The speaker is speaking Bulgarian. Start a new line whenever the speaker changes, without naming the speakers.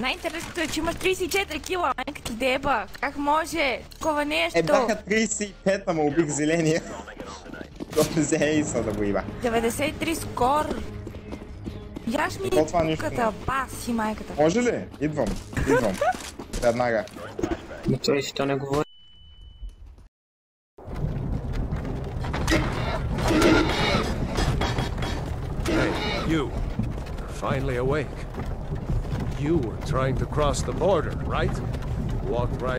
Най-интересното е, че имаш 34 кила, майка ти деба. Как може? Такова нещо.
Бяха 35, ама убих зеления. То не се ейса да го има.
93 скор. Яш ми куката, баси майката.
Може ли? Идвам. Веднага.
Но той си то не говори.
Hey, you. You're finally awake. You were trying to cross the border, right? Walked right